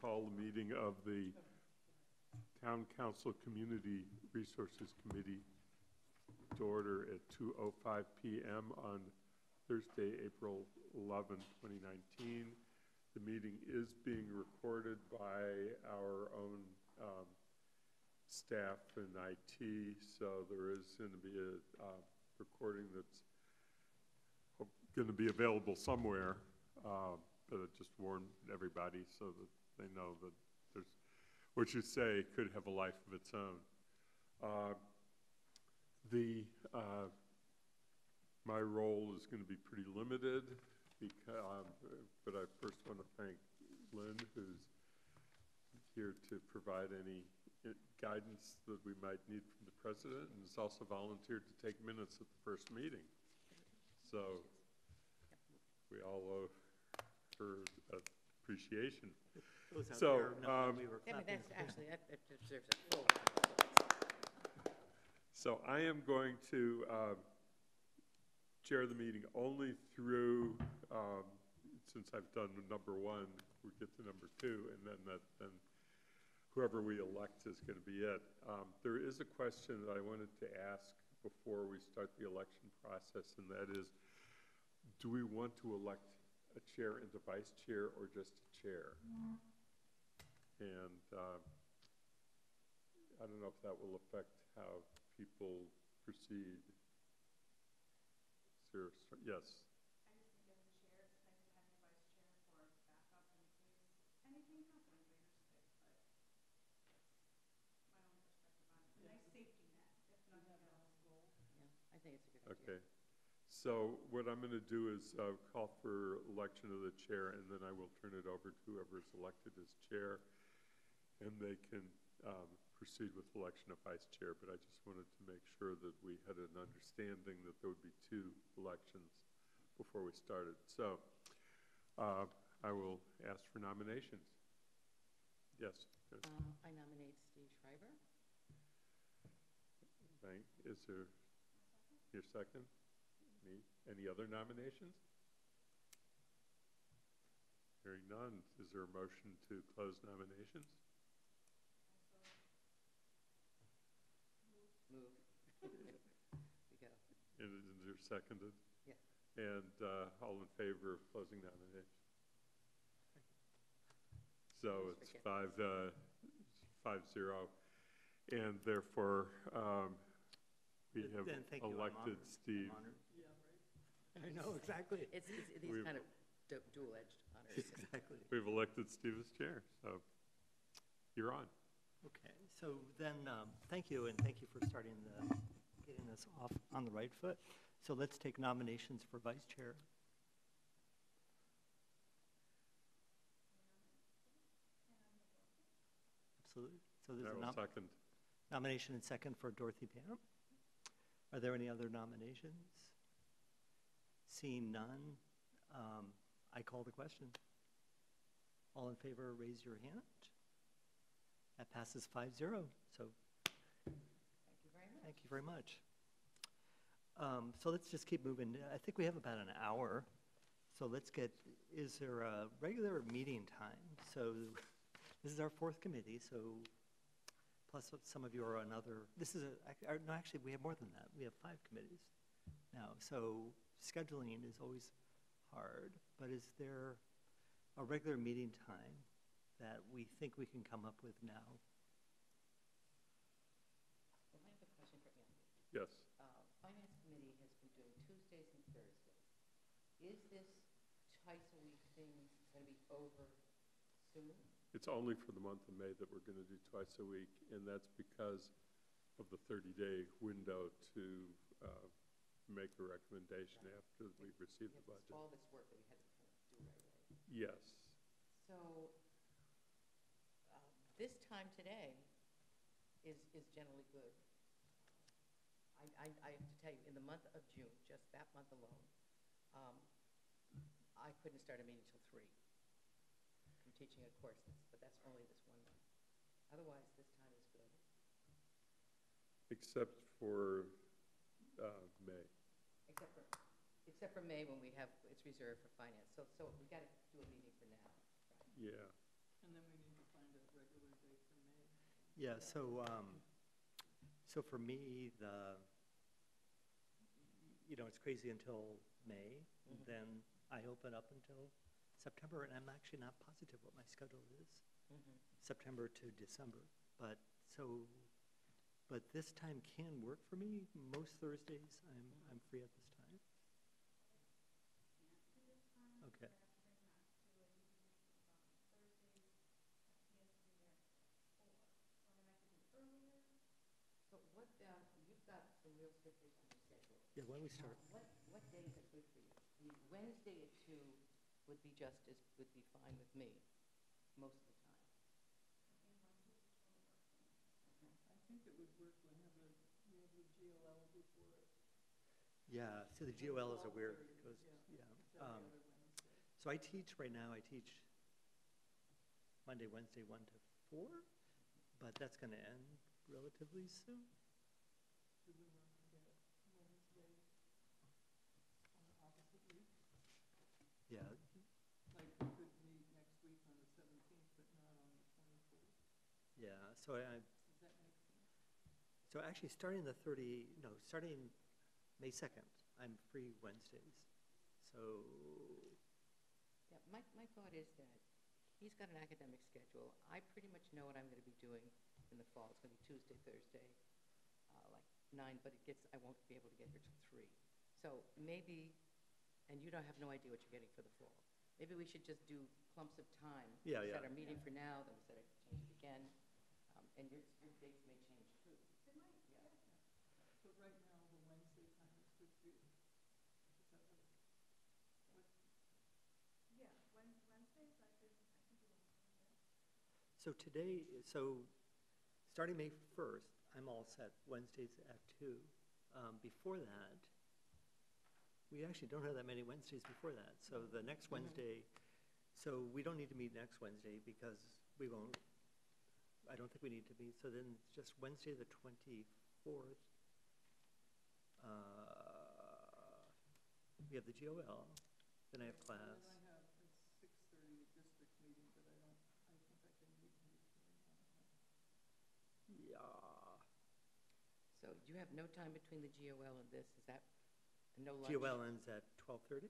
call the meeting of the Town Council Community Resources Committee to order at 2:05 p.m. on Thursday, April 11, 2019. The meeting is being recorded by our own staff and IT, so there is going to be a recording that's going to be available somewhere, but I just warn everybody so that they know that there's what you say could have a life of its own. My role is going to be pretty limited, but I first want to thank Lynn, who's here to provide any guidance that we might need from the president, and has also volunteered to take minutes at the first meeting. So we all owe her appreciation. So, that's actually, that deserves a full. So I am going to chair the meeting only through, since I've done number one, we get to number two, and then whoever we elect is going to be it. There is a question that I wanted to ask before we start the election process, and that is, do we want to elect a chair and a vice chair, or just a chair? And I don't know if that will affect how people proceed. Sir, yes. I just think as a chair, it's nice to have your vice chair for backup in case anything happens or you're sick, but that's my own perspective on it. A nice safety net, if nothing else. Yeah, I think it's a good idea. Okay. So what I'm going to do is call for election of the chair, and then I will turn it over to whoever is elected as chair, and they can proceed with election of vice chair. But I just wanted to make sure that we had an understanding that there would be two elections before we started. So I will ask for nominations. Yes. I nominate Steve Schreiber. Is there your second? Any other nominations? Hearing none, is there a motion to close nominations? Move. We go. And is there seconded? Yes. And all in favor of closing nominations? So it's 5-0, and therefore we have elected Steve. I know, exactly. It's these kind of dual-edged honors. Exactly. We've elected Steve as chair, so you're on. Okay, so then thank you, and thank you for getting this off on the right foot. So let's take nominations for vice chair. Absolutely. So there's a second. Nomination and second for Dorothy Pam. Are there any other nominations? Seeing none, I call the question. All in favor, raise your hand. That passes 5-0. So Thank you very much. So let's just keep moving. I think we have about an hour. So is there a regular meeting time? So this is our fourth committee, so plus some of you are on other, no, actually we have more than that. We have 5 committees now. So scheduling is always hard, but is there a regular meeting time that we think we can come up with now? Well, I have a question for Andy. Yes. Finance Committee has been doing Tuesdays and Thursdays. Is this twice-a-week thing going to be over soon? It's only for the month of May that we're going to do twice a week, and that's because of the 30-day window to make a recommendation after we receive the budget. All this work that we had to kind of do right away. Yes. So this time today is generally good. I have to tell you, in the month of June, just that month alone, I couldn't start a meeting till 3. I'm teaching a course, but that's only this one month. Otherwise, this time is good. Except for May. Except for May, when it's reserved for finance. So we got to do a meeting for now. Right? Yeah. And then we need to Yeah, so for me, it's crazy until May, Mhm. then I open up until September, and I'm actually not positive what my schedule is, Mhm. September to December. But but this time can work for me. Most Thursdays, I'm free at this time. Can't do this time. Okay. We're having Matt do a debrief Thursdays he has to be there at 4. So I mean, I could do earlier. So what, you've got some real stickers on your schedule. Yeah, why don't we start? What days are good for you? I mean, Wednesday at 2 would be would be fine with me, most of the time. I think Wednesdays totally work for me. Okay. I think it would work whenever we have the GOL before it. Yeah, so the GOL is a weird, 12:30, goes, yeah. yeah. It's every other Wednesday. So I teach right now, I teach Monday, Wednesday, 1 to 4, but that's going to end relatively soon. Do we want to get Wednesday on the opposite week? Yeah, Like we could meet next week on the 17th, but not on the 24th. yeah, so Does that make sense? so actually starting starting May 2nd, I'm free Wednesdays. So, Yeah, my thought is that he's got an academic schedule. I pretty much know what I'm going to be doing in the fall. It's going to be Tuesday, Thursday, like 9, but I won't be able to get here till 3. So maybe, and you don't have no idea what you're getting for the fall. Maybe we should just do clumps of time. Yeah, We yeah. set our meeting for now, then we set it, change it again, and your dates may change too. It might, Yeah. yeah. But right now, the Wednesday time is good for you. Is that what? Yeah, Wednesdays I can do Wednesday. so starting May 1st, I'm all set Wednesdays at 2. Before that, we actually don't have that many Wednesdays before that. So the next Wednesday, so we don't need to meet next Wednesday because I don't think we need to meet. So then it's just Wednesday the 24th. We have the GOL, then I have class. And then I have at 6:30 a district meeting, but I think I can meet in between that. Yeah. So you have no time between the GOL and this, is that, and no lunch? GOL ends at 12:30?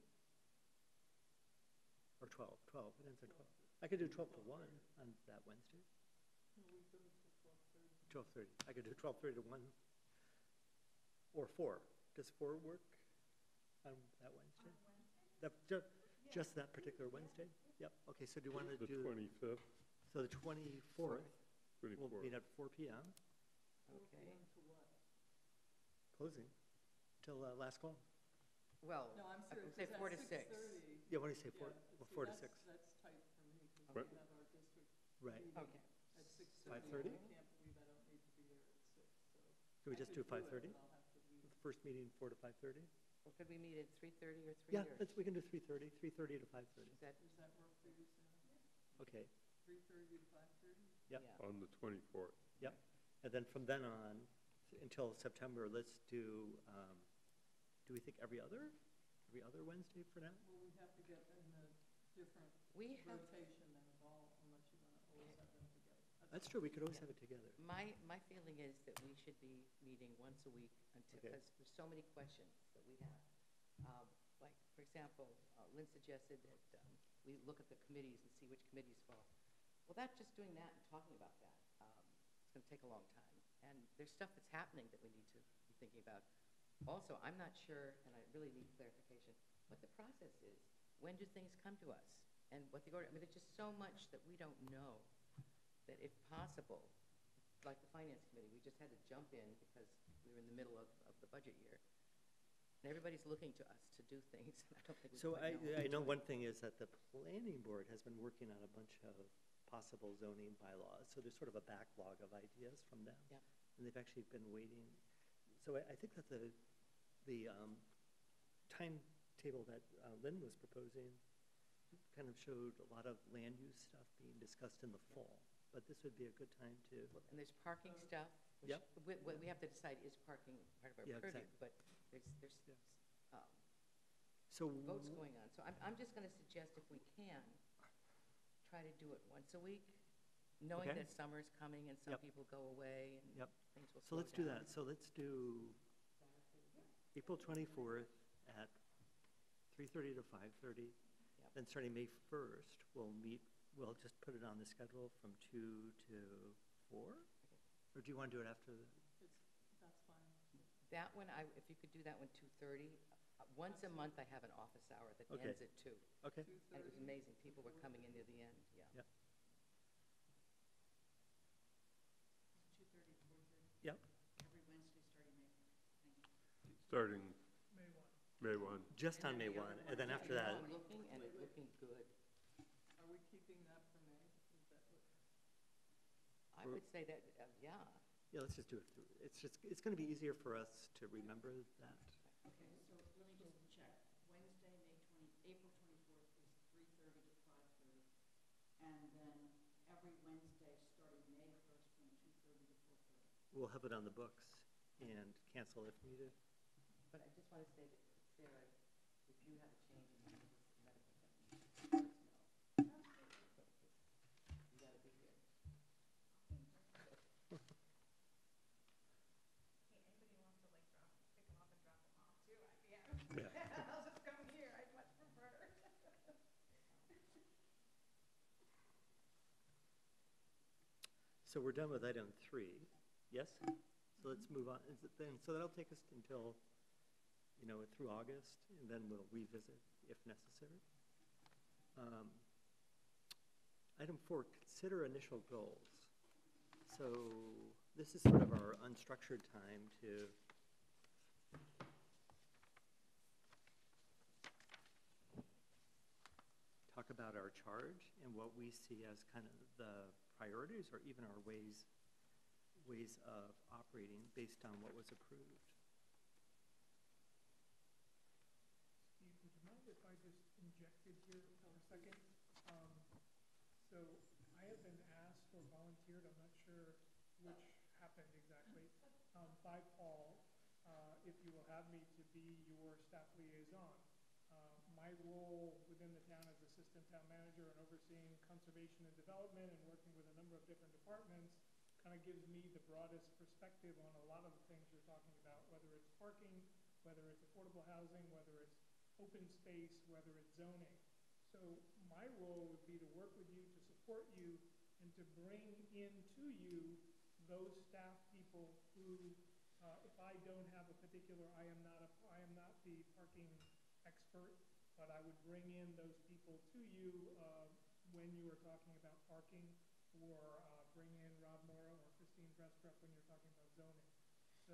Or 12, it ends at 12. I could do 12 to 1 on that Wednesday. No, we go to 12:30. 12:30, I could do 12:30 to 1. Or 4. Does 4 work on that Wednesday? On Wednesday? Just that particular Wednesday? Yep, okay, so do you want to The do, 25th, so the 24th, we'll 24th. meet at 4 PM, Okay, To what? closing, till last call. well, No, I'm I serious. would say 4 to 6. Yeah, what do you say, 4, Yeah, but well, see, 4 to that's- 6? That's tight for me, because Right. we have our district Right, meeting Okay. at 6:30. 5:30? I can't believe I don't need to be there at 6, so. can we I just could do 5:30? it, but I'll have to leave. First meeting, 4 to 5:30? Well, could we meet at 3:30 or 3? Yeah, or we can do 3:30, 3:30 to 5:30. Is that, Does that work for you, Sarah? Okay, 3:30 to 5:30? Yep. yeah. On the 24th. yep. And then from then on, until September, let's do we think every other Wednesday for now? Well, we have to get in a different We have, rotation than of all, unless you want to always have them together. That's true, we could always have it together. my feeling is that we should be meeting once a week until, Okay. because there's so many questions that we have. Like, for example, Lynn suggested that we look at the committees and see which committees fall. Well, just doing that and talking about that, it's going to take a long time. And there's stuff that's happening that we need to be thinking about. Also, I'm not sure, and I really need clarification, what the process is. When do things come to us? And what the order, I mean, there's just so much that we don't know, that if possible, like the Finance Committee, we just had to jump in because we were in the middle of the budget year. And everybody's looking to us to do things, and I don't think we So quite know. I know one thing is that the planning board has been working on a bunch of possible zoning bylaws, so there's sort of a backlog of ideas from them. Yep. And they've actually been waiting. So I think that the timetable that Lynn was proposing kind of showed a lot of land use stuff being discussed in the fall, but this would be a good time to, And there's parking stuff. which Yep. We have to decide, is parking part of our Yeah, purview? exactly. But there's Yeah. um, so. votes going on. So I'm just going to suggest if we can, try to do it once a week. knowing Okay. that summer's coming and some Yep. people go away and Yep. things will So slow let's do down. that. So let's do April 24th at 3:30 to 5:30. Yep. Then starting May 1st, we'll just put it on the schedule from 2 to 4? Or do you want to do it after? That's fine. That one, if you could do that one 2:30, once a month I have an office hour that Okay. ends at 2. Okay. And it was 2:30. amazing, people were coming in near the end, yeah. Yep. 2:30 to 4:30, Yep. every Wednesday starting May 1st. Thank you. Starting May 1. May 1. Just on And May then the 1, other and then one, after I know that, I'm looking, and it's looking good. Are we keeping that for May? Is that what? I We're- would say that, yeah. yeah, let's just do it through. It's going to be easier for us to remember that. Okay, so let me just check. Wednesday, April 24th is 3:30 to 5:30. And then every Wednesday starting May 1st from 2:30 to 4:30. We'll have it on the books and cancel if needed. But I just want to say that, Sarah, if you have a change in medical technique, let us know. You got to be here. Hey, anybody wants to like pick them up and drop them off too, yeah. Yeah. I'll just come here, I'd much prefer. So we're done with item 3, yes? So let's move on. So that'll take us until, through August, and then we'll revisit if necessary. Item 4, consider initial goals. So this is sort of our unstructured time to talk about our charge and what we see as kind of the priorities or even our ways of operating based on what was approved. Steve, would you mind if I just injected here for a second? So I have been asked or volunteered, I'm not sure which happened exactly, by Paul, if you will have me to be your staff liaison. My role within the town as assistant town manager and overseeing conservation and development and working with a number of different departments kind of gives me the broadest perspective on a lot of the things you're talking about, whether it's parking, whether it's affordable housing, whether it's open space, whether it's zoning. So my role would be to work with you, to support you, and to bring into you those staff people who, if I don't have a particular, I am not the parking expert, but I would bring in those people to you when you are talking about parking, or bring in Rob Mora or Christine Brestrup when you're talking about zoning. So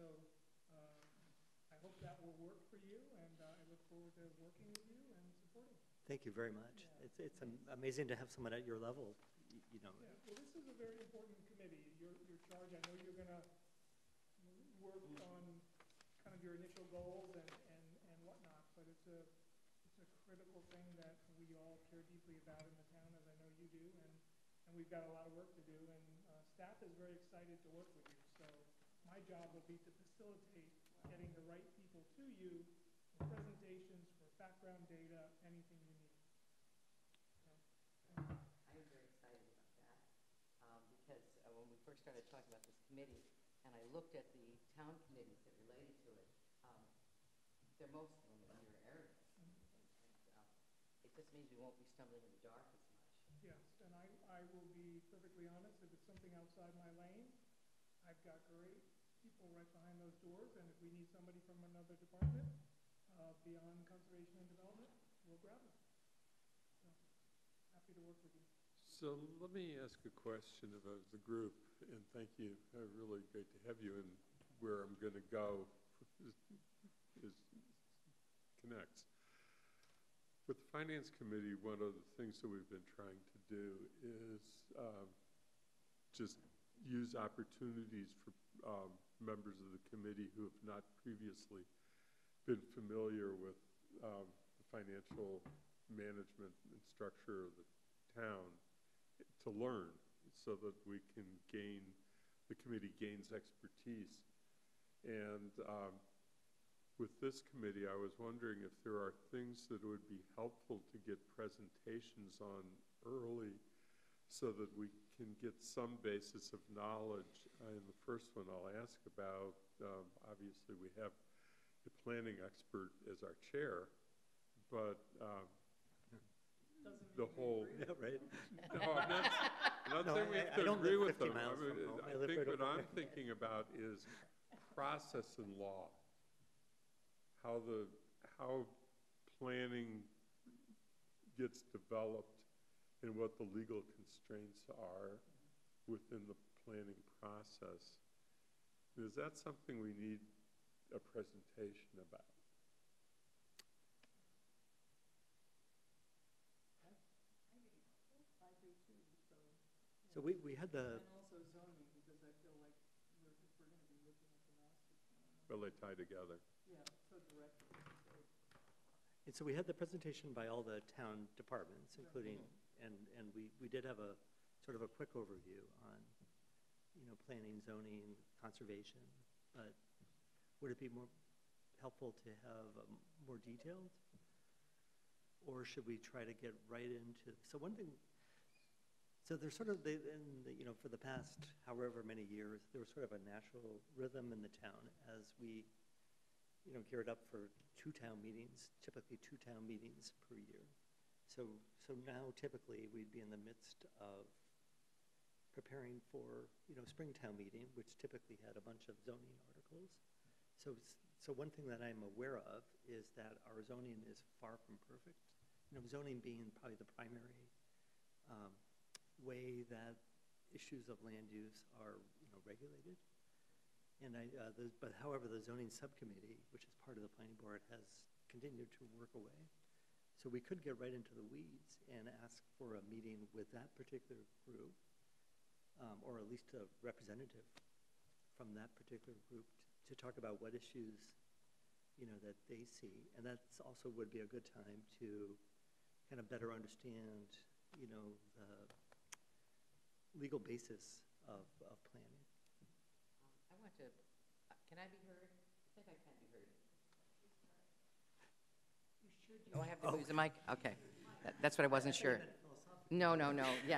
I hope that will work for you, and I look forward to working with you and supporting you. Thank you very much. It's amazing to have someone at your level, Yeah, well, this is a very important committee. Your charge, I know you're going to work on kind of your initial goals and whatnot, but it's a critical thing that we all care deeply about in the town, as I know you do, and we've got a lot of work to do, and staff is very excited to work with you. So my job will be to facilitate getting the right people to you for presentations, for background data, anything you need. So, I am very excited about that, because when we first started talking about this committee, and I looked at the town committees that related to it, they're most of them in your area. And it just means we won't be stumbling in the dark as much. yes, and I will be perfectly honest, if it's something outside my lane, I've got great people right behind those doors, and if we need somebody from another department beyond conservation and development, we'll grab them. So, happy to work with you. So let me ask a question about the group, and thank you. Really great to have you, and where I'm going to go is connects. With the Finance Committee, one of the things that we've been trying to do is just use opportunities for members of the committee who have not previously been familiar with the financial management and structure of the town to learn, so that we can the committee gains expertise. And with this committee, I was wondering if there are things that would be helpful to get presentations on early, so that we can get some basis of knowledge. In the first one I'll ask about, obviously we have the planning expert as our chair, but the whole, Yeah, right? no, I'm not No, saying we have I to don't agree live with 50 them. miles from home. I I live think right what over I'm there. thinking about is process and law. How planning gets developed and what the legal constraints are within the planning process. Is that something we need a presentation about? I do too, so. So we had the, And also zoning, because I feel like if we're gonna be looking at the master plan. Will they tie together? Yeah, so directly, so. and so we had the presentation by all the town departments, including, and we did have a sort of a quick overview on, planning, zoning, conservation, but would it be more helpful to have more detailed? Or should we try to get right into, so one thing, so there's sort of, for the past however many years, there was sort of a natural rhythm in the town as we, geared up for typically two town meetings per year. So now typically we'd be in the midst of preparing for, spring town meeting, which typically had a bunch of zoning articles. So one thing that I'm aware of is that our zoning is far from perfect. Zoning being probably the primary way that issues of land use are, regulated. And but however, the zoning subcommittee, which is part of the planning board, has continued to work away. So we could get right into the weeds and ask for a meeting with that particular group, or at least a representative from that particular group to talk about what issues, that they see. And that's also would be a good time to kind of better understand, the legal basis of planning. I want to, can I be heard? I think I can be heard. Oh, I have to use the mic? Okay. That's what I wasn't sure. No, yeah.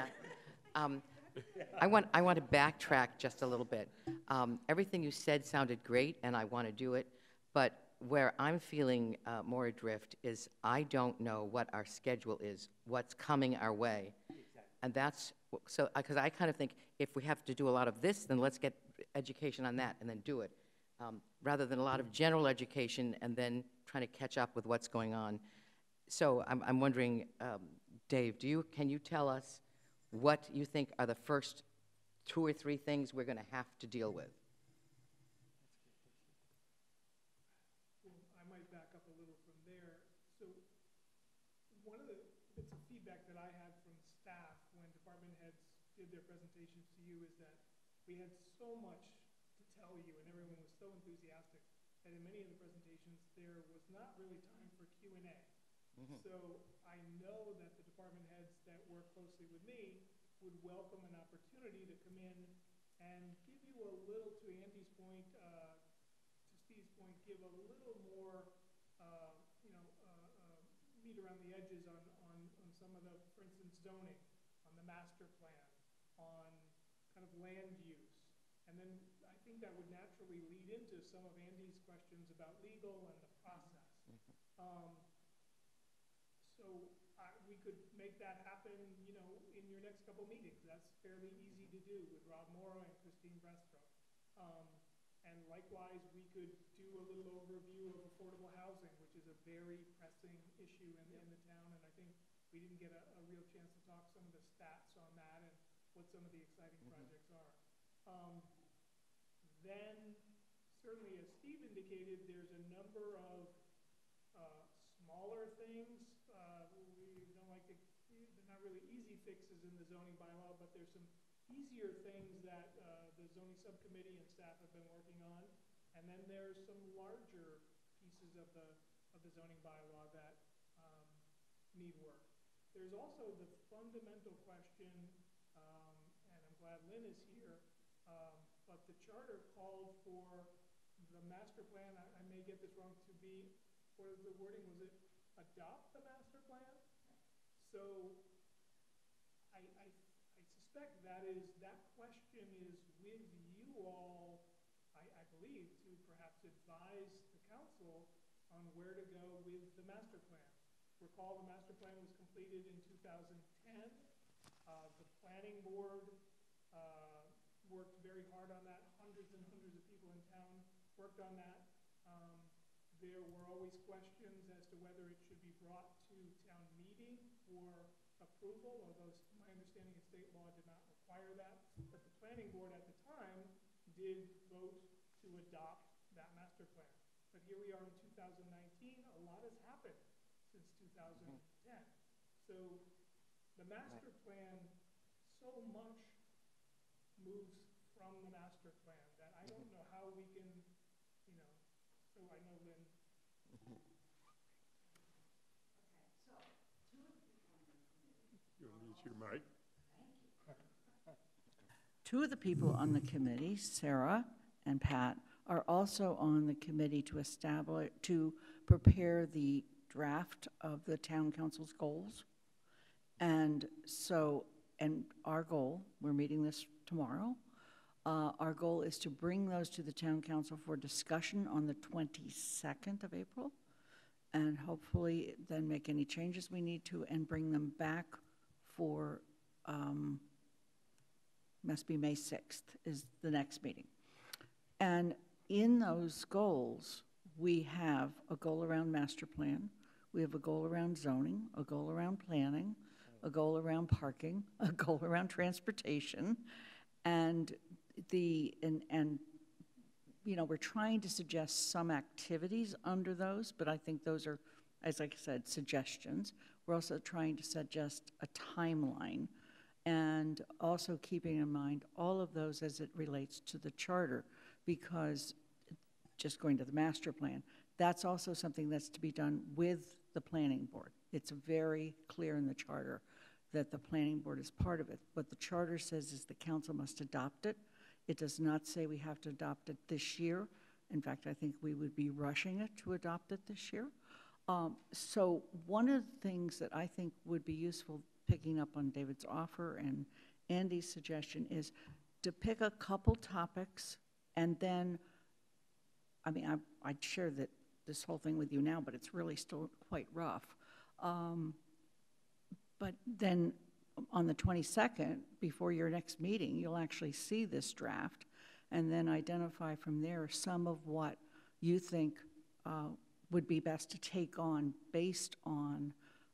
I want to backtrack just a little bit. Everything you said sounded great, and I want to do it, but where I'm feeling more adrift is I don't know what our schedule is, what's coming our way. And that's, so, because I kind of think if we have to do a lot of this, then let's get education on that and then do it, rather than a lot of general education and then trying to catch up with what's going on. So I'm wondering, Dave, can you tell us what you think are the first 2 or 3 things we're going to have to deal with? Well, I might back up a little from there. So one of the bits of feedback that I had from staff when department heads did their presentations to you is that we had so much to tell you and everyone was so enthusiastic that in many of the presentations there was not really time for Q&A. So I know that the department heads that work closely with me would welcome an opportunity to come in and give you a little, to Andy's point, to Steve's point, give a little more, meat around the edges on some of the, for instance, zoning, on the master plan, on kind of land use. And then I think that would naturally lead into some of Andy's questions about legal and the process. So we could make that happen, in your next couple meetings. That's fairly easy to do with Rob Morrow and Christine Brestrup. And likewise, we could do a little overview of affordable housing, which is a very pressing issue in the town. And I think we didn't get a real chance to talk some of the stats on that and what some of the exciting projects are. Then, certainly, as Steve indicated, there's a number of smaller things. We don't like to, they're not really easy fixes in the zoning bylaw, but there's some easier things that the zoning subcommittee and staff have been working on. And then there's some larger pieces of the zoning bylaw that need work. There's also the fundamental question, and I'm glad Lynn is here, but the charter called for the master plan, I may get this wrong, to be, what is the wording, was it adopt the master plan? So I suspect that question is with you all, I believe, to perhaps advise the council on where to go with the master plan. Recall the master plan was completed in 2010. The planning board worked very hard on that. Hundreds and hundreds of people in town worked on that. There were always questions as to whether it should be brought to town meeting for approval, although my understanding is state law did not require that. But the planning board at the time did vote to adopt that master plan. But here we are in 2019, a lot has happened since 2010. So the master plan, so much moves from the master plan that I don't know how we can, so I know Lynn. You want to use your mic? Two of the people on the committee, Sarah and Pat, are also on the committee to prepare the draft of the town council's goals. And our goal, we're meeting this tomorrow, our goal is to bring those to the town council for discussion on the 22nd of April, and hopefully then make any changes we need to and bring them back for, must be May 6th is the next meeting. And in those goals, we have a goal around master plan, we have a goal around zoning, a goal around planning, a goal around parking, a goal around transportation, and we're trying to suggest some activities under those, but I think those are, as I said, suggestions. We're also trying to suggest a timeline, and also keeping in mind all of those as it relates to the charter, because just going to the master plan, that's also something that's to be done with the planning board. It's very clear in the charter that the planning board is part of it. What the charter says is the council must adopt it. It does not say we have to adopt it this year. In fact, I think we would be rushing it to adopt it this year. So one of the things that I think would be useful, picking up on David's offer and Andy's suggestion, is to pick a couple topics, and then, I'd share this whole thing with you now, but it's really still quite rough. But then on the 22nd, before your next meeting, you'll actually see this draft, and then identify from there some of what you think would be best to take on based on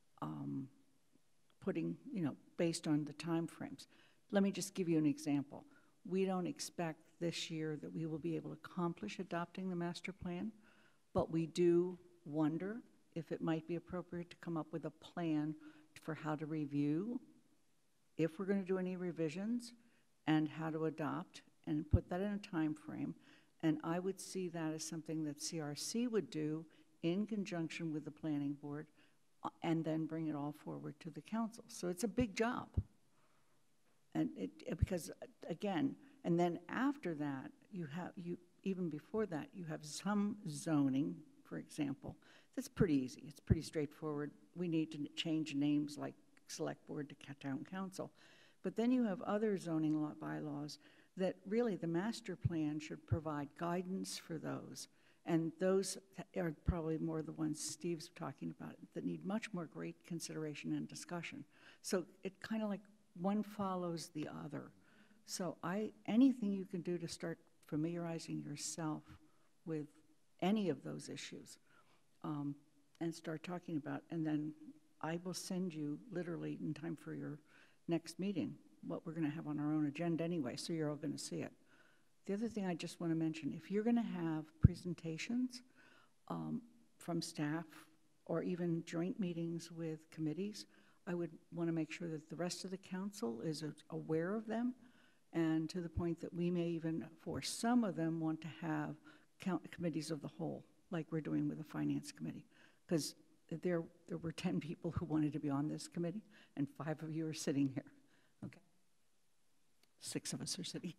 based on the time frames. Let me just give you an example. We don't expect this year that we will be able to accomplish adopting the master plan, but we do wonder if it might be appropriate to come up with a plan for how to review, if we're going to do any revisions, and how to adopt, and put that in a time frame. And I would see that as something that CRC would do in conjunction with the planning board, and then bring it all forward to the council. So it's a big job. And because again, and then after that, even before that, you have some zoning, for example. That's pretty easy. It's pretty straightforward. We need to change names like select board to town council. But then you have other zoning bylaws that really the master plan should provide guidance for those. And those are probably more the ones Steve's talking about that need much more great consideration and discussion. So it kind of like one follows the other. So anything you can do to start familiarizing yourself with any of those issues, and start talking about, and then I will send you literally in time for your next meeting what we're going to have on our own agenda anyway, so you're all going to see it. The other thing I just want to mention, if you're going to have presentations from staff or even joint meetings with committees, I would want to make sure that the rest of the council is aware of them, and to the point that we may even, for some of them, want to have committees of the whole, like we're doing with the finance committee. Because there were 10 people who wanted to be on this committee, and 5 of you are sitting here. Okay. 6 of us are sitting.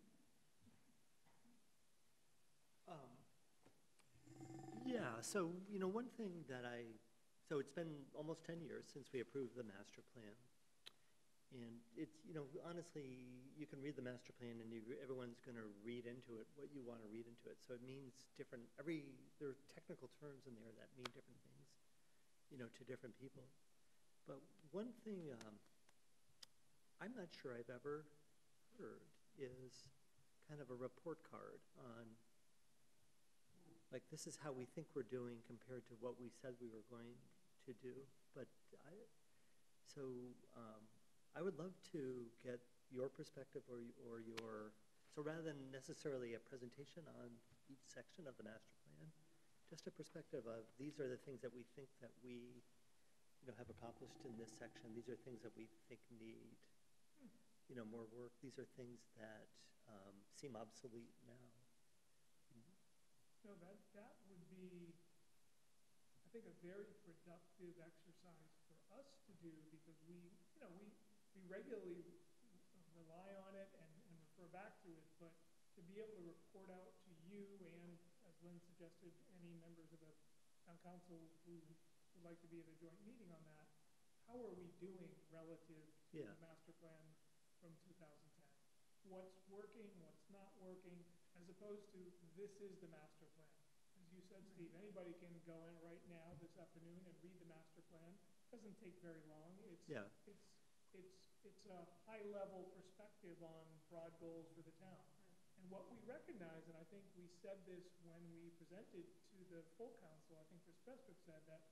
Yeah, so, one thing that so it's been almost 10 years since we approved the master plan. And it's, honestly, you can read the master plan and everyone's going to read into it what you want to read into it. So it means different, there are technical terms in there that mean different things, to different people. But one thing I'm not sure I've ever heard is kind of a report card on, like, this is how we think we're doing compared to what we said we were going to do. But I would love to get your perspective or your, so rather than necessarily a presentation on each section of the master plan, just a perspective of, these are the things that we think that we, have accomplished in this section. These are things that we think need, more work. These are things that seem obsolete now. So that would be, I think, a very productive exercise for us to do, because we regularly rely on it and refer back to it, but to be able to report out to you and, as Lynn suggested, any members of the town council who would like to be at a joint meeting on that, how are we doing relative to the master plan from 2010? What's working, what's not working, as opposed to, this is the master plan. As you said, Steve, anybody can go in right now this afternoon and read the master plan. It doesn't take very long. It's a high-level perspective on broad goals for the town. And what we recognize, and I think we said this when we presented to the full council, I think Chris Prestwick said that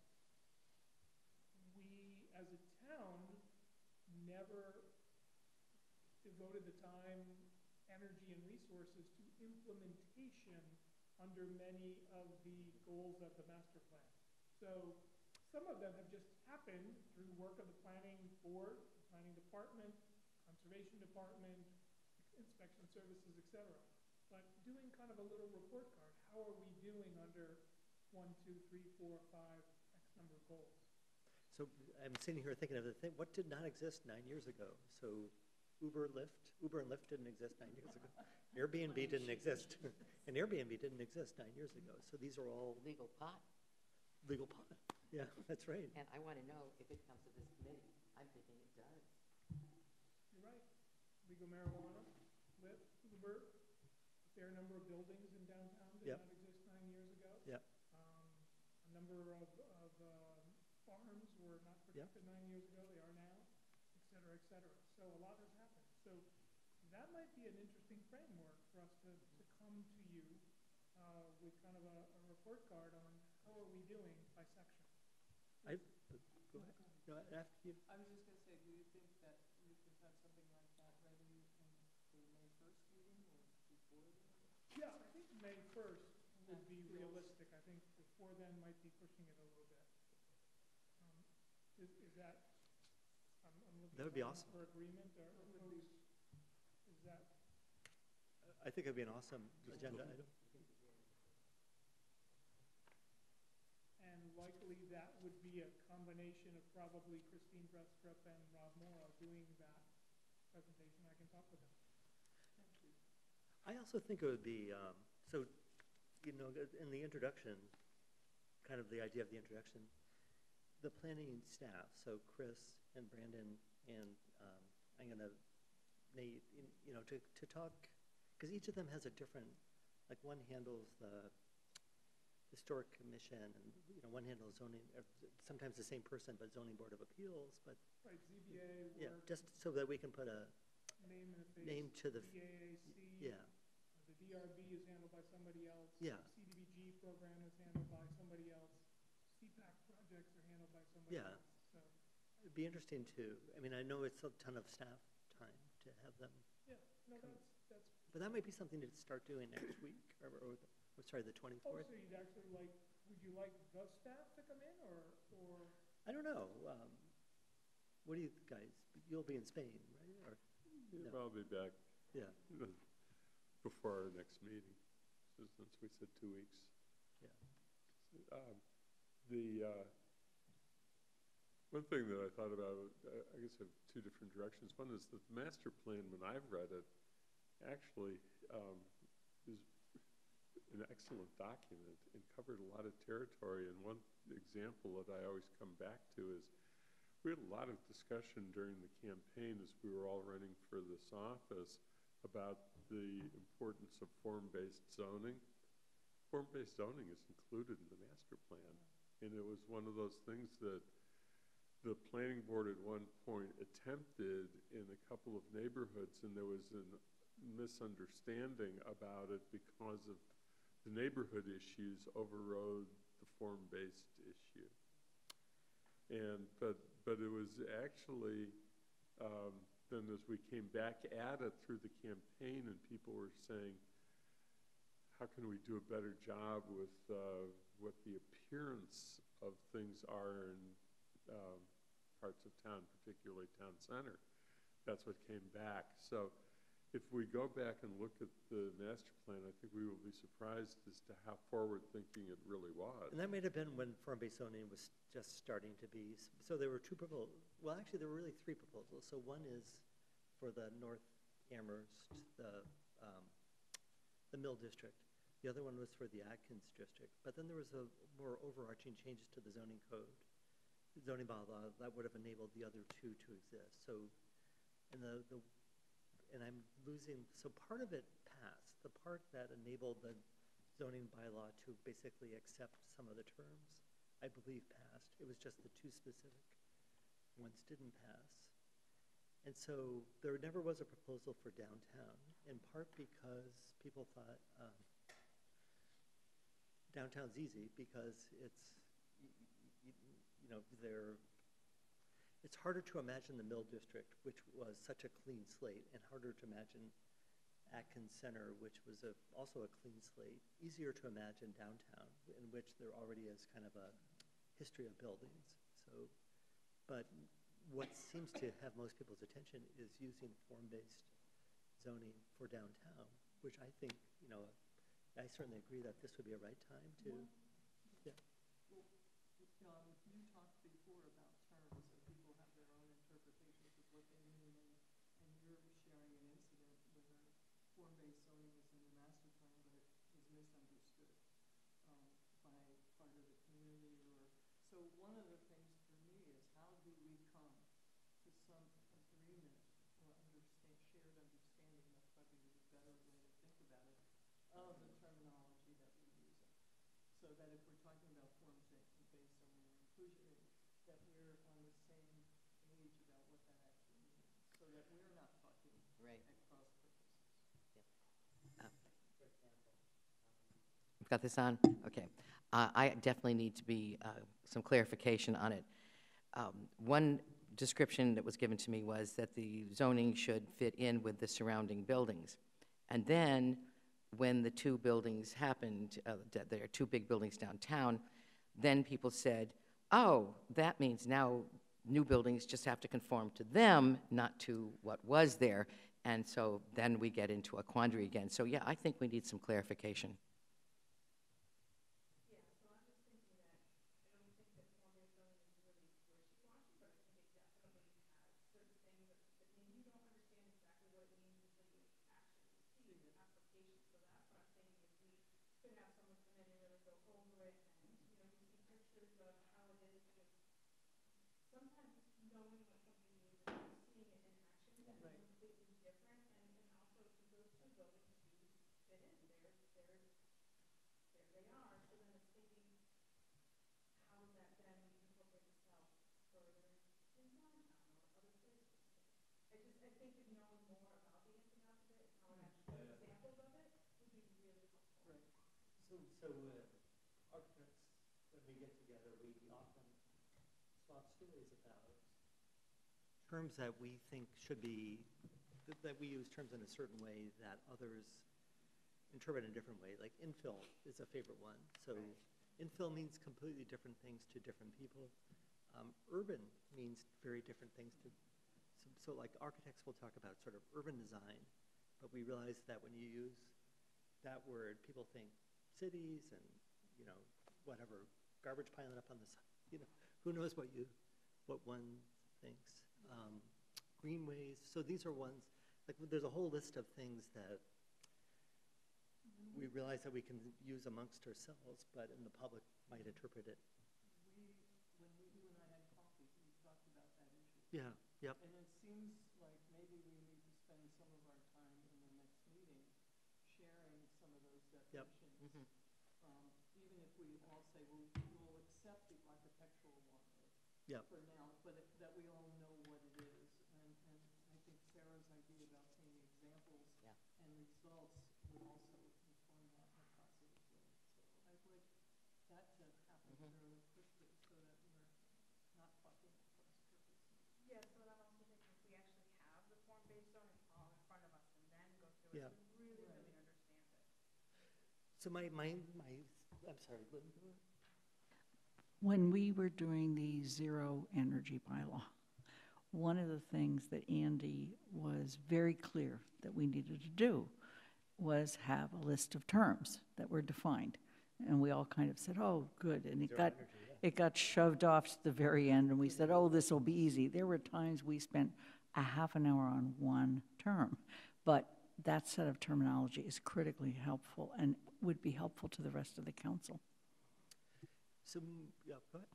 we, as a town, never devoted the time, energy, and resources to implementation under many of the goals of the master plan. So some of them have just happened through work of the planning board, the planning department, conservation department, inspection services, etc. But doing kind of a little report card, how are we doing under 1, 2, 3, 4, 5, X number of goals? So I'm sitting here thinking of the thing, what did not exist 9 years ago? So Uber and Lyft didn't exist 9 years ago. Airbnb didn't exist. And Airbnb didn't exist 9 years ago. So these are all Legal pot. legal pot. Yeah, that's right. And I want to know if it comes to this committee. I'm thinking it does. You're right. Legal marijuana, Lyft, Uber, a fair number of buildings in downtown did not exist 9 years ago. Yeah. A number of farms were not protected 9 years ago. They are now, et cetera, et cetera. So a lot has happened. So that might be an interesting framework for us to come to you with kind of a report card on how are we doing by section. Go ahead. No, after you. I was just going to say, do you think that we could have something like that ready for the May 1st meeting or before then? Yeah, I think May 1st would be realistic. I think before then might be pushing it a little bit. Is that, I'm looking That would be awesome. for agreement, or is that? I think it'd be an awesome agenda item. And likely that would be a combination of probably Christine Brestrup and Rob Morrow doing that presentation. I can talk with them. Thank you. I also think it would be, so, in the introduction, kind of the idea of the introduction, the planning staff, so Chris and Brandon and I'm going to, Nate, to talk, because each of them has a different, like one handles the historic commission, and one handles zoning, sometimes the same person, but zoning board of appeals, but Right, ZBA, yeah, work, just so that we can put a name in the face. name to the, DAAC. yeah, The DRB is handled by somebody else. Yeah. CDBG program is handled by somebody else. CPAC projects are handled by somebody Yeah. else. So, it'd be interesting to, I mean, I know it's a ton of staff time to have them, yeah, no, Cool. that's, but that might be something to start doing next week, or sorry, the oh, 24th. so you'd actually like, would you like the staff to come in, or? I don't know. What do you guys, you'll be in Spain, right? Or, Yeah, No. I'll be back yeah, before our next meeting, so since we said 2 weeks. yeah. One thing that I thought about, I guess I have two different directions. One is that the master plan, when I've read it, actually is an excellent document and covered a lot of territory. And one example that I always come back to is we had a lot of discussion during the campaign as we were all running for this office about the importance of form-based zoning. Form-based zoning is included in the master plan, and it was one of those things that the planning board at one point attempted in a couple of neighborhoods, and there was a misunderstanding about it because of the neighborhood issues overrode the form-based issue. And but it was actually then as we came back at it through the campaign, and people were saying, how can we do a better job with what the appearance of things are in parts of town, particularly town center? That's what came back. So if we go back and look at the master plan, I think we will be surprised as to how forward-thinking it really was. And that may have been when form-based zoning was just starting to be, so there were two proposals. Well, actually, there were really three proposals. So one is for the North Amherst, the Mill District. The other one was for the Atkins District. But then there was a more overarching changes to the zoning code, zoning bylaw, that would have enabled the other two to exist. So, and and I'm losing, so part of it passed. The part that enabled the zoning bylaw to basically accept some of the terms, I believe passed. It was just the two specific ones didn't pass. And so there never was a proposal for downtown, in part because people thought downtown's easy because it's, you know, it's harder to imagine the Mill District, which was such a clean slate, and harder to imagine Atkins Center, which was also a clean slate. Easier to imagine downtown, in which there already is kind of a history of buildings. So, but what seems to have most people's attention is using form-based zoning for downtown, which I think, you know, I certainly agree that this would be a right time to, yeah. Well, you talked before about terms, and people have their own interpretations of what they mean, and you're sharing an incident where form-based zoning was in the master plan, but it was misunderstood by part of the community. So one of the things for me is, how do we come to some agreement or shared understanding, that's probably a better way to think about it, of the terminology that we're using, so that if we're talking about form-based zoning or inclusion, that we're on the same page about what that actually means, so that we're not talking Right. at cross purposes. We've got this on? Okay. I definitely need to be some clarification on it. One description that was given to me was that the zoning should fit in with the surrounding buildings. And then when the two buildings happened, there are two big buildings downtown, then people said, oh, that means now new buildings just have to conform to them, not to what was there. And so then we get into a quandary again. So yeah, I think we need some clarification. So architects, when we get together, we often swap stories about terms that we think should be, that we use terms in a certain way that others interpret in a different way. Like infill is a favorite one. So infill means completely different things to different people. Urban means very different things to, so like architects will talk about sort of urban design, but we realize that when you use that word, people think cities and, you know, whatever, garbage piling up on the side, you know, who knows what one thinks. Greenways, so these are ones, like there's a whole list of things that we realize that we can use amongst ourselves, but in the public might interpret it. When you and I had coffee, we talked about Yeah, yep, And it seems like maybe we need to spend some of our time in the next meeting sharing some of those Yep. definitions. Even if we all say, well, we'll accept the architectural one yep, for now, but that we all know what it is. And I think Sarah's idea about seeing examples Yeah. and results would also inform that in the process as well. So I'd like that to happen fairly quickly so that we're not talking at cross purposes. Yeah, so I'm also thinking if we actually have the form-based zoning all in front of us and then go through Yeah. it, to really, Right. really understand it. so I'm sorry, When we were doing the zero energy bylaw, one of the things that Andy was very clear that we needed to do was have a list of terms that were defined. And we all kind of said, oh, good, and Zero energy, yeah. it got shoved off to the very end, and we said, oh, this will be easy. There were times we spent a half an hour on one term, but that set of terminology is critically helpful and would be helpful to the rest of the council. So, yeah, go ahead.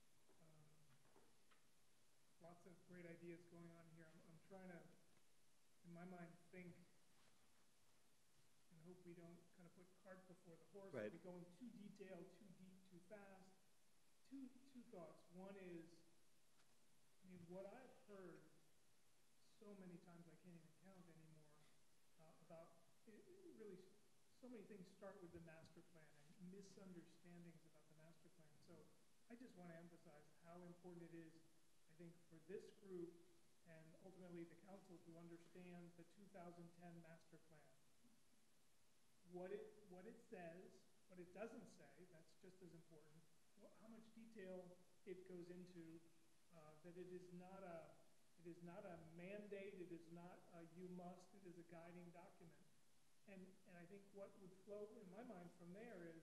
Lots of great ideas going on here. I'm trying to, in my mind, think and hope we don't kind of put cart before the horse. Right. We go in too detailed, too deep, too fast. Two thoughts. One is, I mean, what I've heard so many times I can't even count anymore about really so many things start with the master plan and misunderstandings about the master plan. So I just want to emphasize how important it is, I think, for this group and ultimately the council to understand the 2010 master plan. What it says, what it doesn't say, that's just as important. How much detail it goes into, that it is not a mandate, it is not a you must, it is a guiding document. And I think what would flow in my mind from there is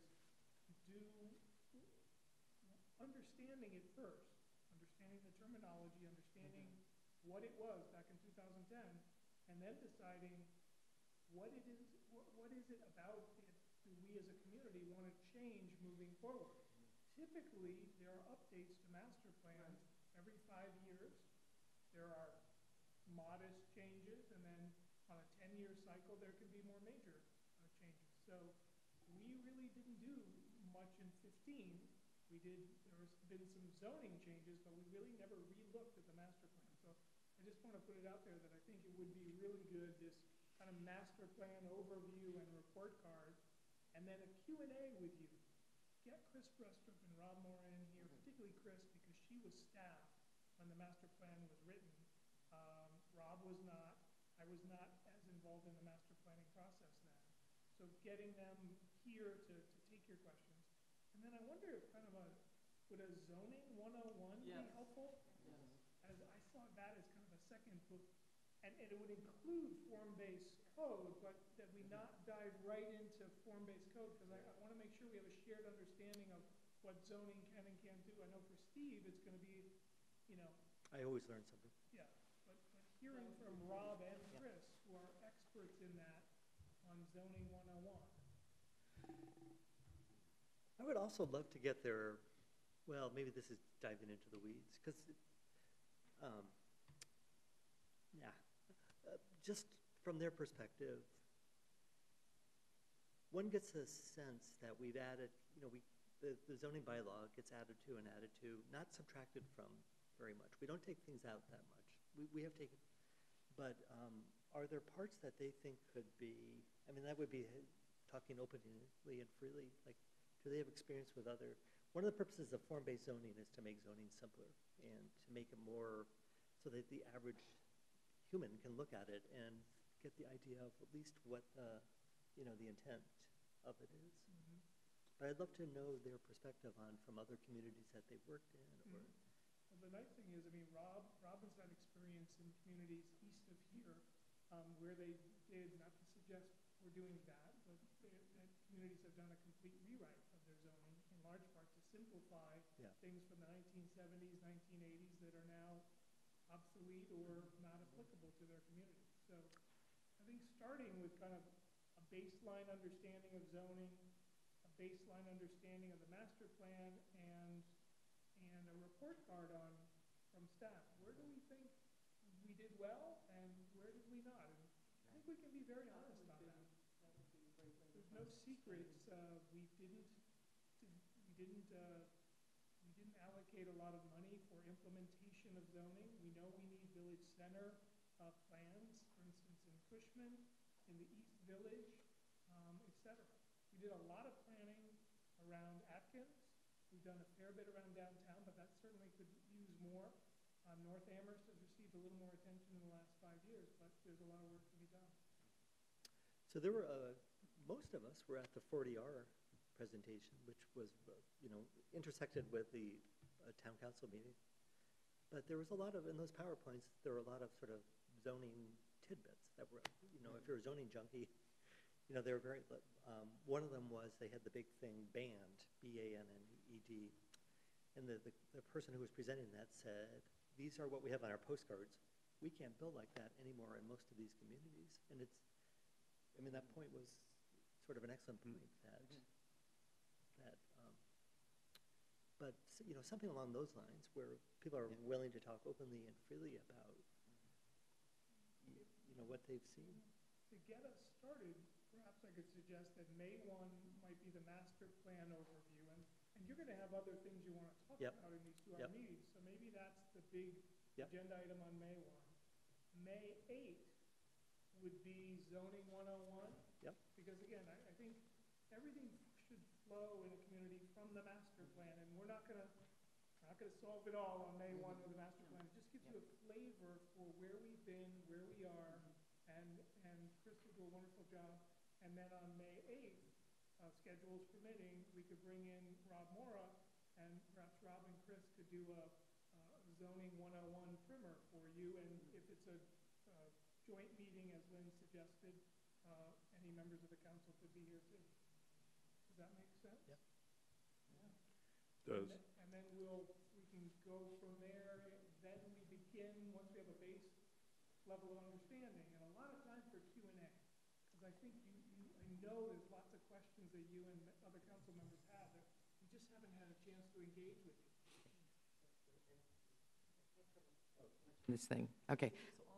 understanding it first, understanding the terminology, understanding what it was back in 2010, and then deciding what is it about it do we as a community want to change moving forward. Typically, there are updates to master plans every 5 years. There are modest changes, and then on a 10-year cycle, there can be more major changes. So we really didn't do much in 15. There's been some zoning changes, but we really never re-looked at the master plan. So I just want to put it out there that I think it would be really good, this kind of master plan overview and report card, and then a Q&A with you. Get Chris Brestrup and Rob Moran in here, particularly Chris, because she was staff when the master plan was written. Rob was not. I was not as involved in the master planning process then. So getting them here to take your questions. And then I wonder if would a zoning 101 be helpful? Yes. As I saw that as kind of a second book. And it would include form-based code, but that we not dive right into form-based code, because I want to make sure we have a shared understanding of what zoning can and can't do. I know for Steve, it's going to be, I always learn something. yeah, but hearing from Rob and Chris, who are experts in that, on zoning 101. I would also love to get their, well, maybe this is diving into the weeds, because, just from their perspective, one gets a sense that we've added, the zoning bylaw gets added to and added to, not subtracted from very much. We don't take things out that much. We have taken, but are there parts that they think could be, that would be talking openly and freely, like, do they have experience with other, one of the purposes of form-based zoning is to make zoning simpler and to make it more, so that the average human can look at it and get the idea of at least what the intent of it is. Mm-hmm. But I'd love to know their perspective on from other communities that they've worked in. Or Well, the nice thing is, Robin's had experience in communities east of here, where they did, not to suggest we're doing that, but that communities have done a complete rewrite of their zoning, in large part to simplify things from the 1970s, 1980s that are now obsolete or not applicable to their community. So I think starting with kind of a baseline understanding of zoning, a baseline understanding of the master plan, and a report card from staff. Where do we think did well and where did we not? And I think we can be very honest on that. There's no secrets. We didn't allocate a lot of money for implementation of zoning. We know we need village center plans, for instance, in Cushman, in the East Village, et cetera. We did a lot of planning around Atkins. We've done a fair bit around downtown, but that certainly could use more. North Amherst has received a little more attention in the last 5 years, but there's a lot of work to be done. So there were, most of us were at the 40R presentation, which was, intersected with the town council meeting. But there was a lot of, in those PowerPoints, there were a lot of sort of zoning tidbits that were, if you're a zoning junkie, they were very, one of them was they had the big thing banned, B-A-N-N-E-D. And the person who was presenting that said, these are what we have on our postcards. We can't build like that anymore in most of these communities. And that point was sort of an excellent point but something along those lines where people are willing to talk openly and freely about, what they've seen. To get us started, perhaps I could suggest that May 1 might be the master plan overview, and you're going to have other things you want to talk about in these 2 hour meetings, so maybe that's the big agenda item on May 1. May 8th would be zoning 101. Because again, I think everything should flow in a community from the master plan, and we're not going to solve it all on May 1 with the master plan. It just gives you a flavor for where we've been, where we are, and Chris will do a wonderful job. And then on May 8th, schedules permitting, we could bring in Rob Mora, and perhaps Rob and Chris could do a zoning 101 primer for you. And if it's a joint meeting, as Lynn suggested, any members of the council could be here too. Does that make sense? Yep. Does. And then we can go from there. Then we begin, once we have a base level of understanding, and a lot of time for Q&A. Because I think I know there's lots of questions that you and other council members have that we just haven't had a chance to engage with you. This thing, okay.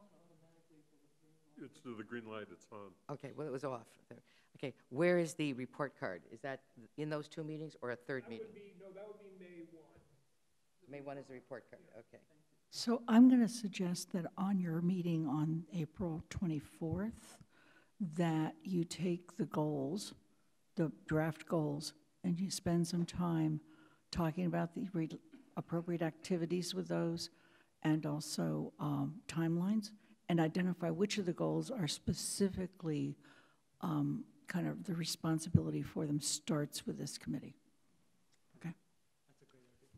It's the green light, it's on. Okay, well, it was off. Okay, where is the report card? Is that in those 2 meetings or a third meeting? That would be May 1. May 1 is the report card, okay. So I'm going to suggest that on your meeting on April 24th, that you take the goals, the draft goals, and you spend some time talking about the appropriate activities with those and also timelines, and identify which of the goals are specifically kind of the responsibility for them starts with this committee. Okay? That's a great idea.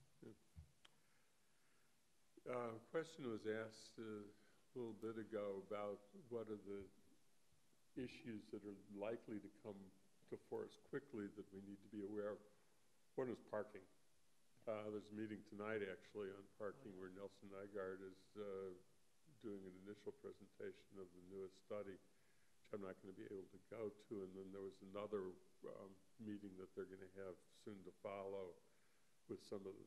Question was asked a little bit ago about what are the issues that are likely to come to fore us quickly that we need to be aware of. One is parking. There's a meeting tonight, actually, on parking where Nelson Nygaard is doing an initial presentation of the newest study, which I'm not going to be able to go to. And then there was another meeting that they're going to have soon to follow with some of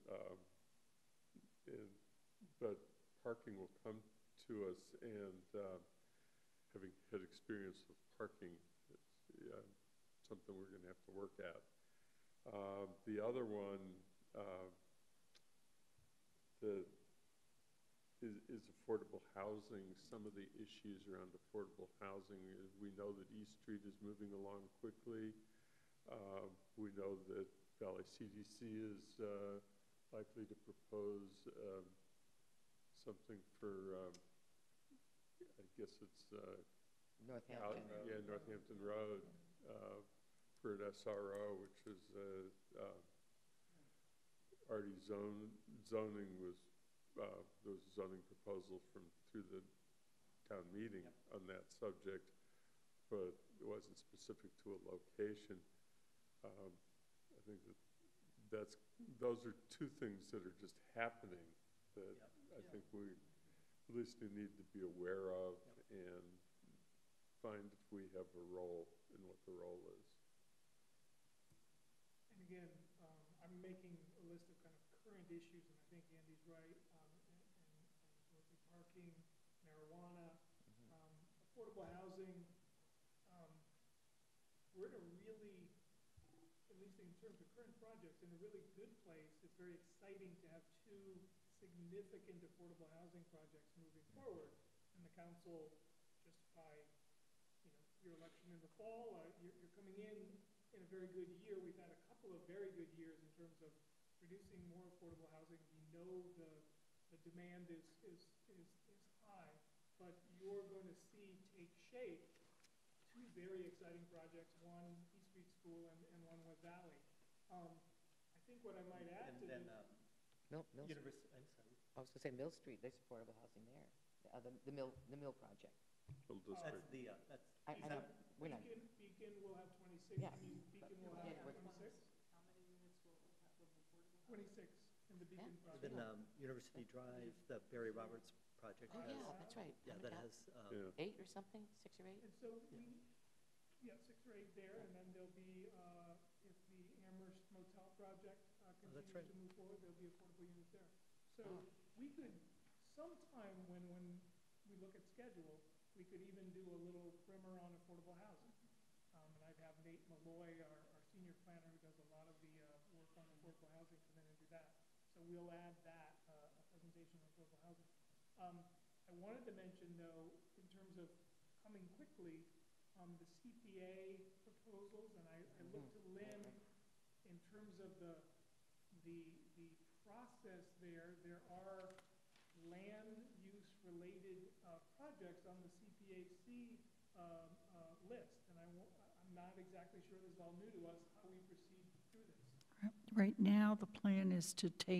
but parking will come to us, and having had experience with parking, it's something we're going to have to work at. The other one is affordable housing. Some of the issues around affordable housing is we know that East Street is moving along quickly. We know that Valley CDC is likely to propose something for, I guess it's Northampton. Northampton Road for an SRO, which is already zoning was there was a zoning proposal through the town meeting on that subject, but it wasn't specific to a location. I think those are 2 things that are just happening that I think we at least need to be aware of and find if we have a role in what the role is. And again, I'm making a list of kind of current issues, and I think Andy's right, and parking, affordable housing, we're in a really, at least in terms of current projects, in a really good place. It's very exciting to have two significant affordable housing projects moving forward. And the council, just by, your election in the fall, you're coming in a very good year. We've had a couple of very good years in terms of producing more affordable housing. We know the demand is high, but you're going to see take shape two very exciting projects, one East Street School and one West Valley. I think what I might add And to then, this, Mill Street. I'm sorry. I was gonna say Mill Street, there's affordable housing there, the mill project. Mill That's District. that's. I know, we're not, Beacon will have 26. Yes. You mean Beacon will Yeah, have we're- 26? How many units will have affordable? 26 in the Beacon Yeah. project. Then University Drive, the Barry Roberts project oh, has, yeah, that's right. yeah, How that many- has, Yeah. 8 or something, 6 or 8? And so yeah, 6 or 8 there, and then there'll be, if the Amherst Motel project continues right. to move forward, there'll be affordable units there. So Oh. we could, sometime when we look at schedule, we could even do a little primer on affordable housing. And I'd have Nate Malloy, our senior planner who does a lot of the work on affordable housing, come in and do that. So we'll add that, a presentation on affordable housing. I wanted to mention, though, in terms of coming quickly, the CPA proposals, and I look to Lynn in terms of the process there. There are land use related projects on the CPAC list, and I'm not exactly sure, this is all new to us, how we proceed through this. Right now, the plan is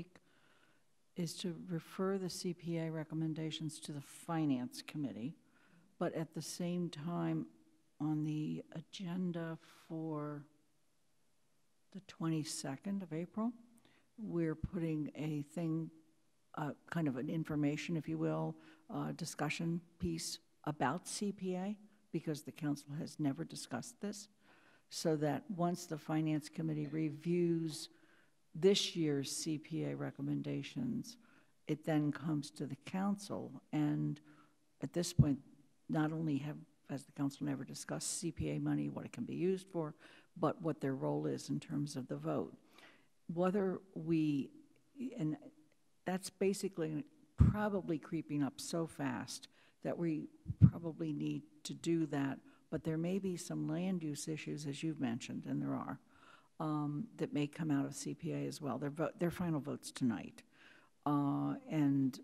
to refer the CPA recommendations to the Finance Committee, but at the same time, on the agenda for the 22nd of April, we're putting a thing, kind of an information, if you will, discussion piece about CPA, because the council has never discussed this, so that once the Finance Committee reviews this year's CPA recommendations, it then comes to the council. And at this point, not only has the council never discussed CPA money, what it can be used for, but what their role is in terms of the vote. Whether we, and that's basically probably creeping up so fast that we probably need to do that, but there may be some land use issues, as you've mentioned, and there are, that may come out of CPA as well. Their final vote's tonight. And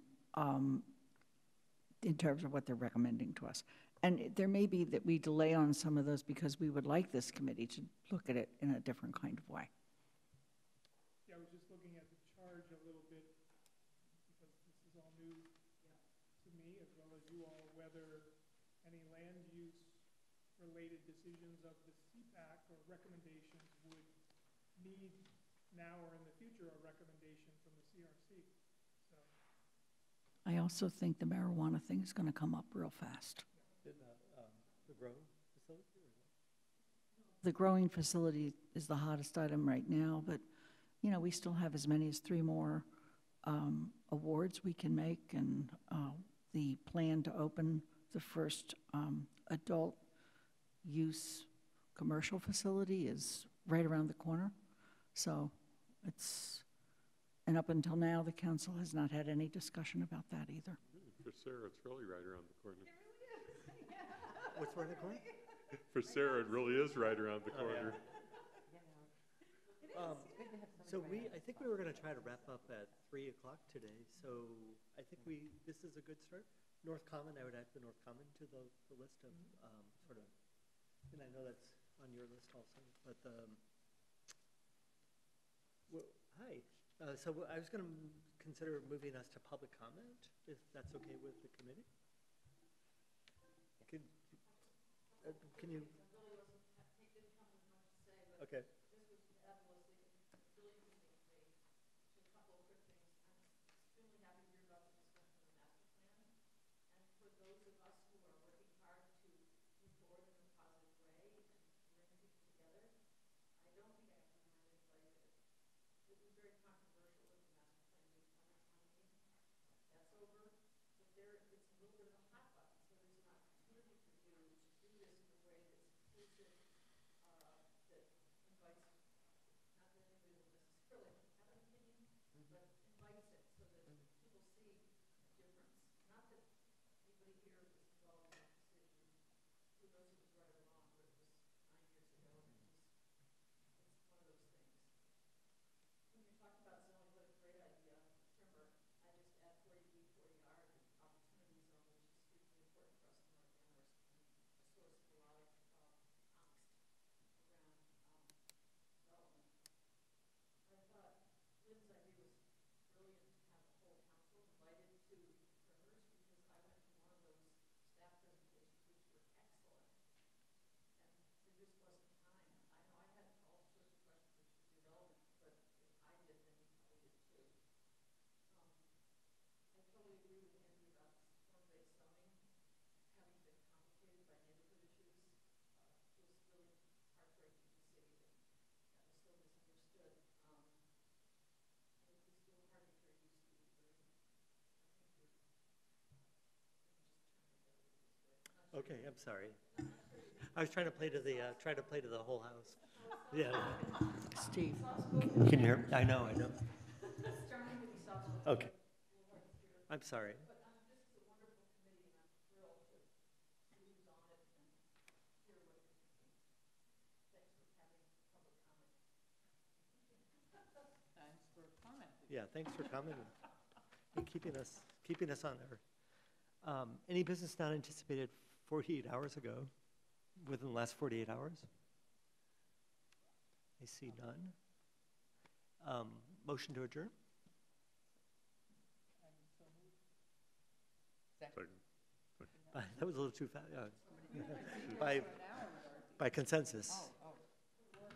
in terms of what they're recommending to us. And there may be that we delay on some of those because we would like this committee to look at it in a different kind of way. Yeah, I was just looking at the charge a little bit, because this is all new to me, as well as you all, whether any land use related decisions of the CPAC or recommendations would need now or in the future a recommendation from the CRC. So I also think the marijuana thing is going to come up real fast. The growing facility? The growing facility is the hottest item right now, but, we still have as many as 3 more awards we can make, and the plan to open the first adult use commercial facility is right around the corner. So and up until now, the council has not had any discussion about that either. For Sarah, it's really right around the corner. What's around the corner? For Sarah, it really is right around the Oh, yeah. corner. It's good to have somebody So right I think we were going to try to wrap up at 3 o'clock today. So I think this is a good start. North Common, I would add the North Common to the list of sort of, and I know that's on your list also, but hi. So I was going to consider moving us to public comment, if that's okay with the committee. Can you? Okay. Okay, I'm sorry. I was trying to play to the whole house. Yeah. Steve. Can you hear me? I know. Okay. I'm sorry. Thanks for commenting. Yeah, thanks for coming and keeping us on there. Any business not anticipated 48 hours ago, within the last 48 hours? I see none. Motion to adjourn? Second. That was a little too fast. By consensus.